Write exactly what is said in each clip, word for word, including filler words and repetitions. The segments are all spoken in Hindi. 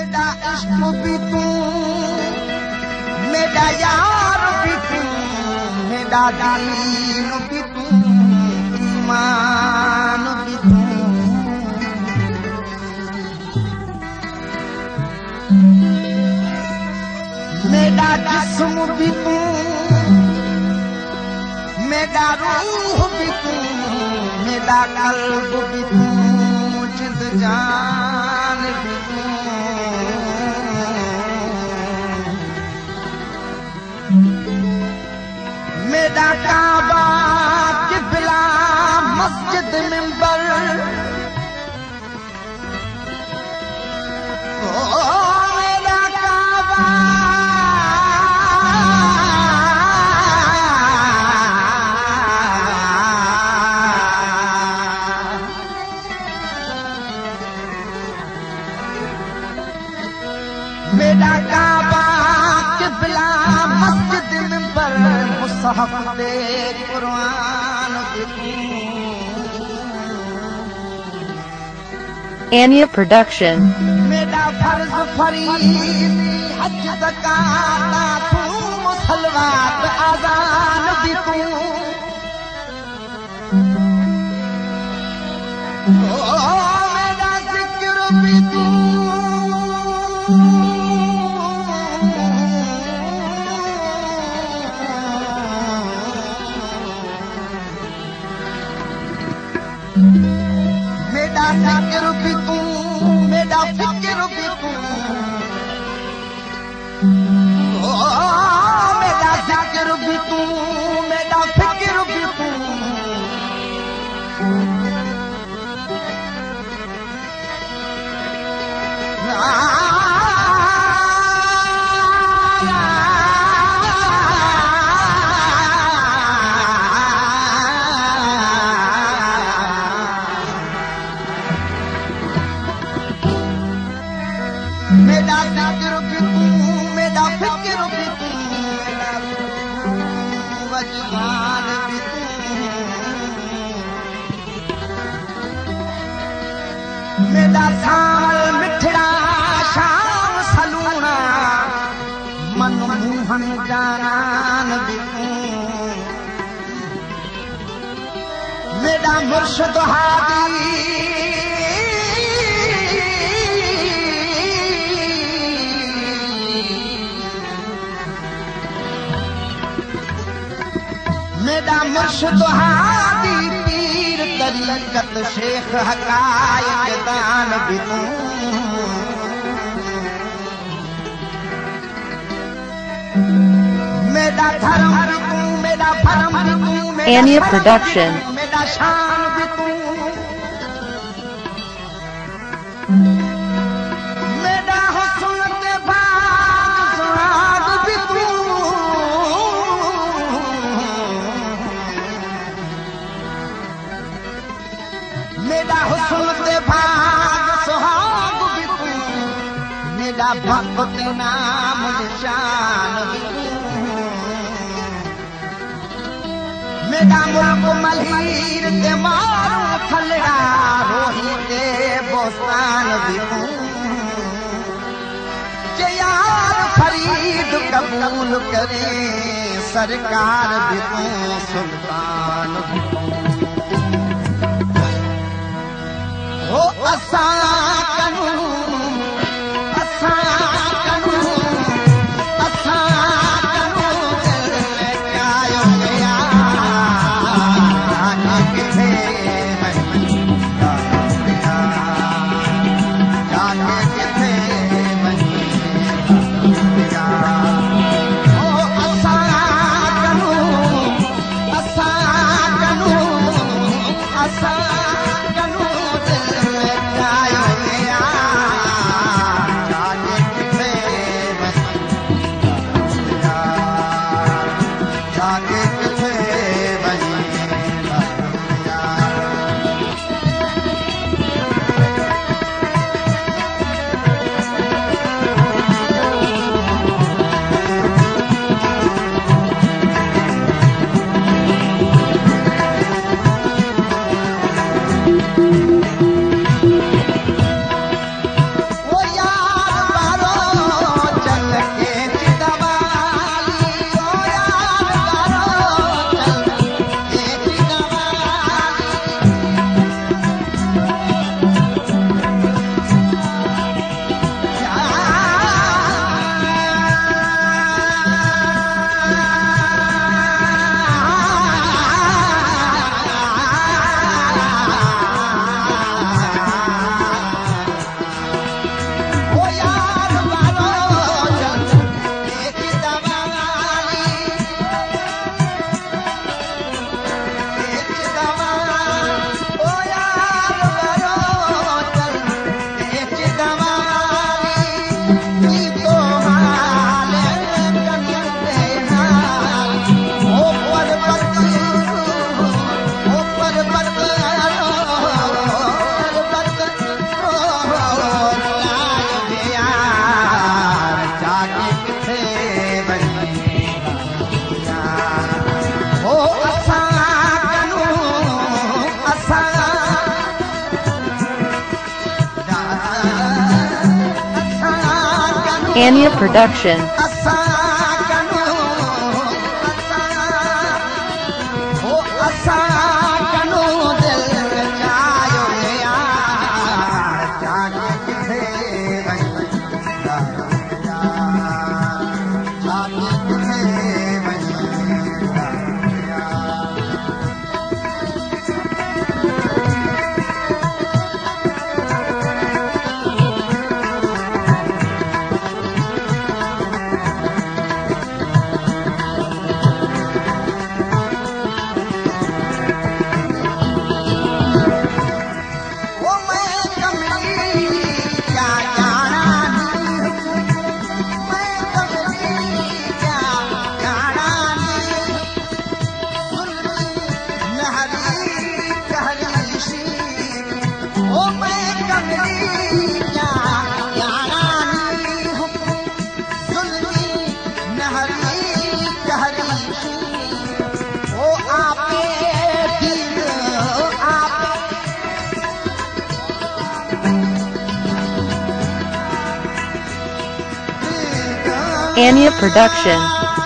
मेरा इश्क भी तू, मेरा यार भी तू, मेरा दीन भी तू, ईमान भी तू। मेरा जिस्म भी तू, मेरा रूह भी तू, मेरा कल्ब भी तू, जिंद जान भी तू। मेरा काबा किबला मस्जिद मिंबर, ओ मेरा काबा मेरा काबा किबला मस्जिद मिंबर, मुसहफ दे कुरान भी। Anya Production. मेरा फर्ज फरीज़ हज ज़कात तू, सलवात अज़ान भी तू। ओ मेरा ज़िक्र भी तू, मेरा ज़िक्र भी तू, मेरा फ़िक्र भी तू। ओ मेरा ज़िक्र भी तू, मेरा फ़िक्र भी तू। मेरा ज़िक्र भी तू, मेरा फ़िक्र भी तू, मेरा वजदान भी तू। मेरा साल मिठड़ा शाम सलूना, मन मोहन जानान भी तू। मेरा मुर्शिद हादी मेरा मुर्शिद हादी पीर तरीक़त शेख हक़ाइक़ दान भी तू। मेरा धर्म भी तू, मेरा भरम भी तू, मेरा Anya शर्म भी Production. तू, मेरा शान भी तू। मेरा हुस्न के बाग सुहाग भी तू। मेरा हुस्न ते भाग सुहाग भी तू, मेरा भक्त नाम निशान भी तू। मेरा मुल्क मलहीर ते मारू थलड़ा, रोही ते बोस्तान भी तू। जे यार फरीद कबूल करे, सरकार भी तू, सुल्तान भी तू। हो असां कनू, असां कनू, असां कनू दिल कायो गया, जाने किथे वञी गया, जाने किथे वञी गया। हो असां कनू, असां कनू, असां कनू दिल कायो गया, जाने किथे वञी गया, जाने किथे वञी गया। Anya Production. Anya Production.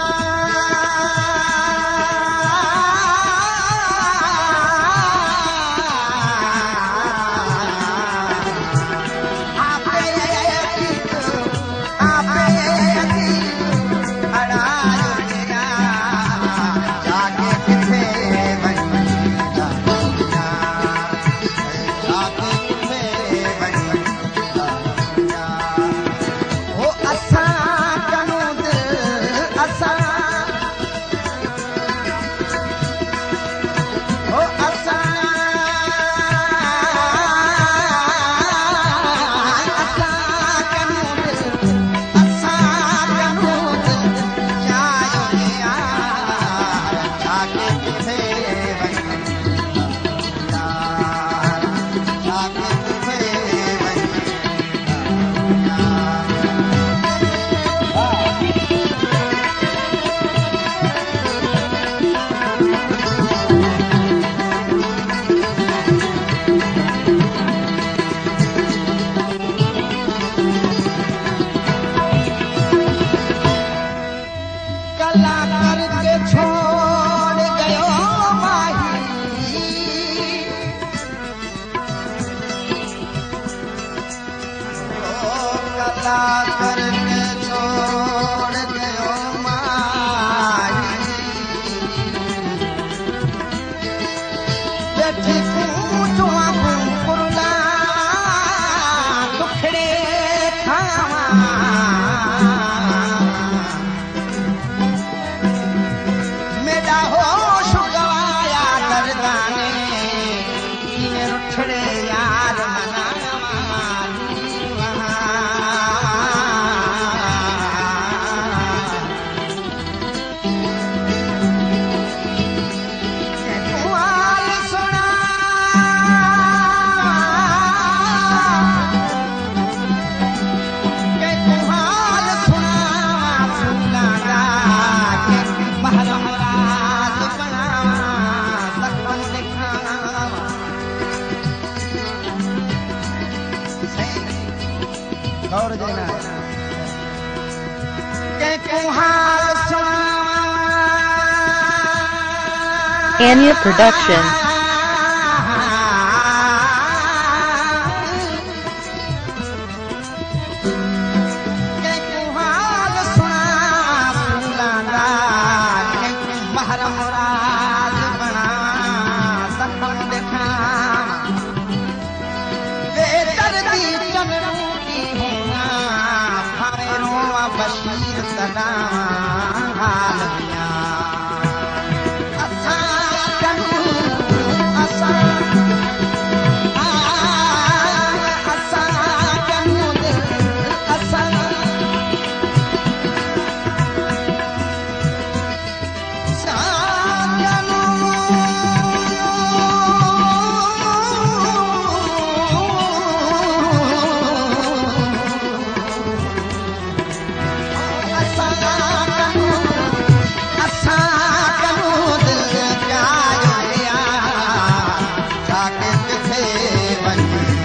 करके छोड़ गयो माही बैठी पूछो पुरला दुखड़े खावा मेरा होश गवाया दरदाने इन्हें रुठड़े यार और देना के कुहाल Anya Production. के कुहाल सुना फूलाना के महरम राज बना सपन देखा वे दर्दी चमरू बशीर सदा हाल दिया असा कनु असा असा कनु असा When